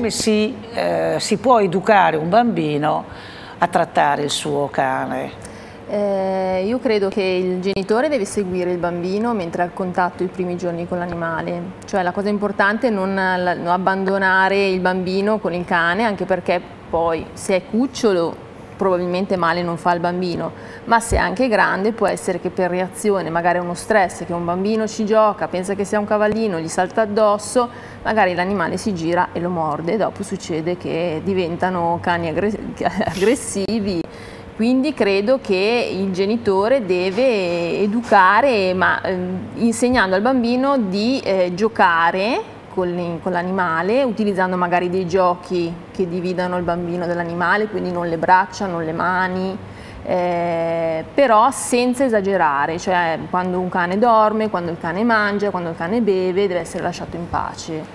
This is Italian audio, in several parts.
come si può educare un bambino a trattare il suo cane? Io credo che il genitore deve seguire il bambino mentre ha il contatto i primi giorni con l'animale, cioè la cosa importante è non abbandonare il bambino con il cane, anche perché poi se è cucciolo probabilmente male non fa il bambino, ma se è anche grande può essere che per reazione, magari a uno stress, che un bambino ci gioca, pensa che sia un cavallino, gli salta addosso, magari l'animale si gira e lo morde e dopo succede che diventano cani aggressivi. Quindi credo che il genitore deve educare, ma insegnando al bambino di giocare con l'animale, utilizzando magari dei giochi che dividano il bambino dall'animale, quindi non le braccia, non le mani, però senza esagerare, cioè quando un cane dorme, quando il cane mangia, quando il cane beve, deve essere lasciato in pace.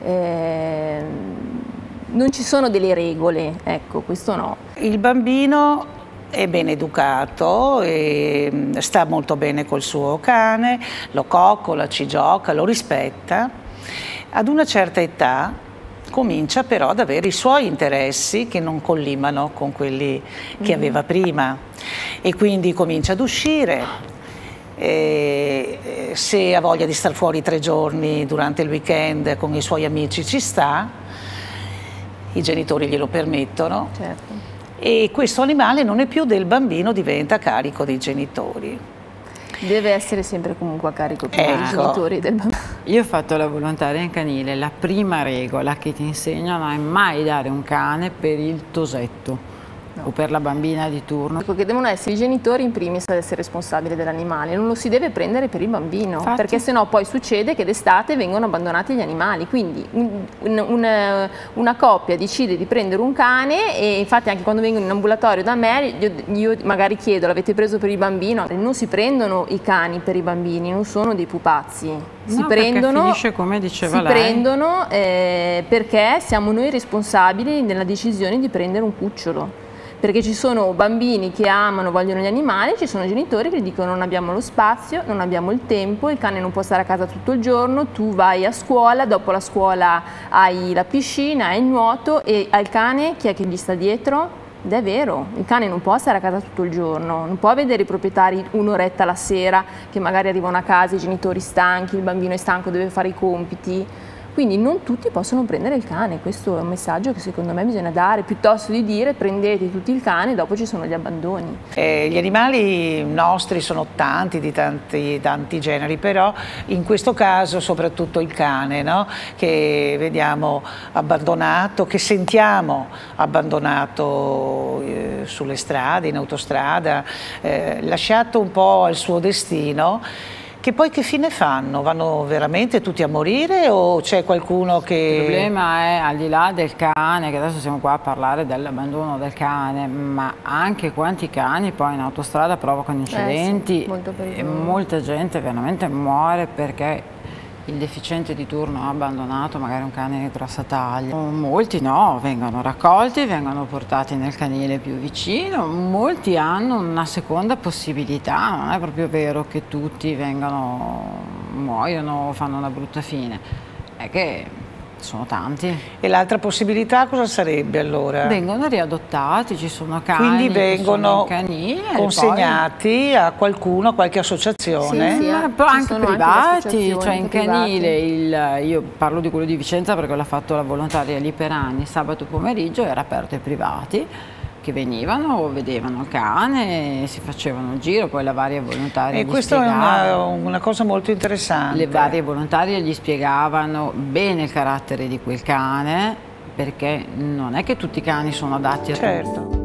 Non ci sono delle regole, ecco, questo no. Il bambino è ben educato, e sta molto bene col suo cane, lo coccola, ci gioca, lo rispetta. Ad una certa età comincia però ad avere i suoi interessi che non collimano con quelli che aveva prima, e quindi comincia ad uscire. Se ha voglia di star fuori 3 giorni durante il weekend con i suoi amici ci sta, i genitori glielo permettono. Certo. E questo animale non è più del bambino, diventa a carico dei genitori. Deve essere sempre comunque a carico dei genitori del bambino. Io ho fatto la volontaria in canile, la prima regola che ti insegnano è mai dare un cane per il tosetto. O per la bambina di turno. Dico che devono essere i genitori in primis ad essere responsabili dell'animale, non lo si deve prendere per il bambino. Infatti, perché sennò poi succede che d'estate vengono abbandonati gli animali, quindi una coppia decide di prendere un cane, e infatti anche quando vengono in ambulatorio da me io magari chiedo: l'avete preso per il bambino? Non si prendono i cani per i bambini, non sono dei pupazzi. Si prendono, finisce come diceva lei. prendono perché siamo noi responsabili nella decisione di prendere un cucciolo. Perché ci sono bambini che amano, vogliono gli animali, ci sono genitori che dicono: non abbiamo lo spazio, non abbiamo il tempo, il cane non può stare a casa tutto il giorno, tu vai a scuola, dopo la scuola hai la piscina, hai il nuoto, e al cane chi è che gli sta dietro? Ed è vero, il cane non può stare a casa tutto il giorno, non può vedere i proprietari un'oretta la sera, che magari arrivano a casa, i genitori stanchi, il bambino è stanco, deve fare i compiti. Quindi non tutti possono prendere il cane, questo è un messaggio che secondo me bisogna dare, piuttosto di dire prendete tutti il cane e dopo ci sono gli abbandoni. Gli animali nostri sono tanti, di tanti generi, però in questo caso soprattutto il cane, no? Che vediamo abbandonato, che sentiamo abbandonato sulle strade, in autostrada, lasciato un po' al suo destino. Che poi che fine fanno? Vanno veramente tutti a morire o c'è qualcuno che... Il problema è, al di là del cane, che adesso siamo qua a parlare dell'abbandono del cane, ma anche quanti cani poi in autostrada provocano incidenti, sì, e molta gente veramente muore perché il deficiente di turno ha abbandonato magari un cane di grossa taglia. Molti no, vengono raccolti, vengono portati nel canile più vicino, molti hanno una seconda possibilità, non è proprio vero che tutti muoiono o fanno una brutta fine, è che sono tanti. E l'altra possibilità cosa sarebbe allora? Vengono riadottati, ci sono cani, quindi vengono consegnati a qualcuno, a qualche associazione? Sì, però anche privati, cioè in canile, io parlo di quello di Vicenza perché l'ho fatto la volontaria lì per anni, sabato pomeriggio era aperto ai privati che venivano, vedevano il cane, si facevano il giro, poi la varia volontaria e questa è una cosa molto interessante. Le varie volontarie gli spiegavano bene il carattere di quel cane, perché non è che tutti i cani sono adatti a tutto.